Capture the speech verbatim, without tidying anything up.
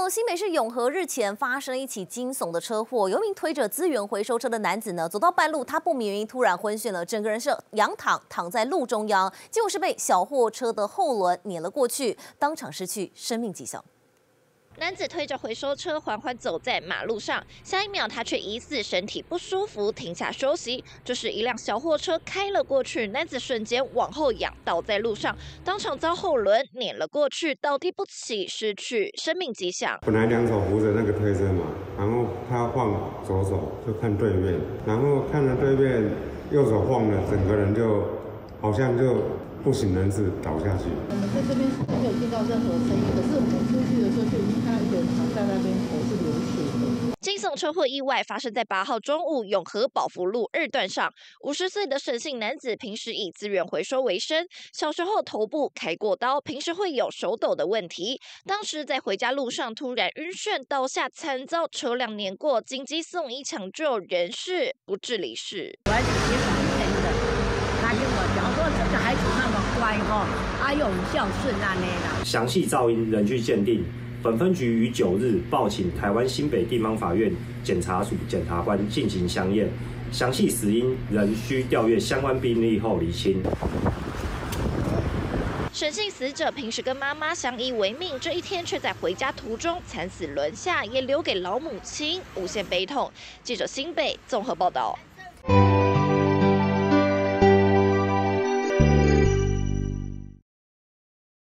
哦，新北市永和日前发生一起惊悚的车祸，有一名推着资源回收车的男子呢，走到半路，他不明原因突然昏眩了，整个人是仰躺躺在路中央，结果是被小货车的后轮碾了过去，当场失去生命迹象。 男子推着回收车缓缓走在马路上，下一秒他却疑似身体不舒服，停下休息。这时，一辆小货车开了过去，男子瞬间往后仰，倒在路上，当场遭后轮碾了过去，倒地不起，失去生命迹象。 本来两手扶着那个推车嘛，然后他晃左手就看对面，然后看了对面，右手晃了，整个人就好像就不省人事倒下去。 我们在这边没有听到任何声音，可是我们出去的时候就已经看到一个人躺在那边，头是流血的。 惊悚车祸意外发生在八号中午，永和宝福路二段上。五十岁的沈姓男子平时以资源回收为生，小时候头部开过刀，平时会有手抖的问题。当时在回家路上突然晕眩倒下，惨遭车辆碾过，紧急送医抢救，人事不治离世。 我是接房生的，他跟我讲说这个孩子那么乖哈，他又很孝顺那呢啦。 详细噪音仍需鉴定。 本分局于九日报请台湾新北地方法院检察署检察官进行相验，详细死因仍需调阅相关病历后厘清。 沈姓死者平时跟妈妈相依为命，这一天却在回家途中惨死轮下，也留给老母亲无限悲痛。记者新北综合报道。